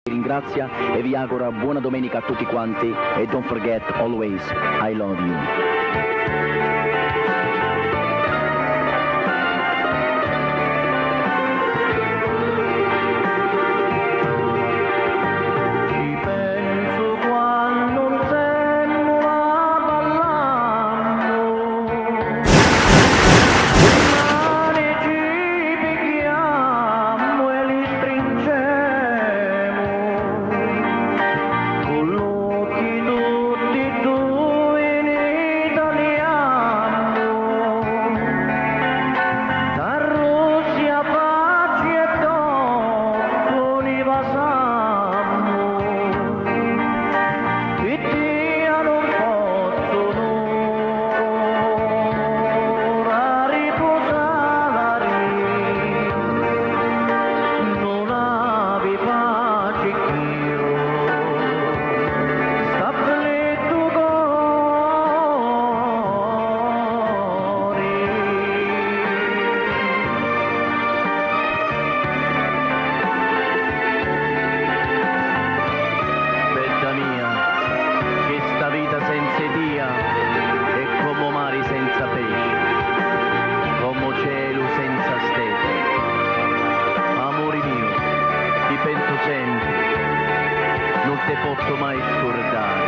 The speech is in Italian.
Ringrazia e vi augura buona domenica a tutti quanti e don't forget always I love you. senza dia e come mari senza pesce, come cielo senza stelle. Amore mio, ti penso sempre, non ti posso mai scordare.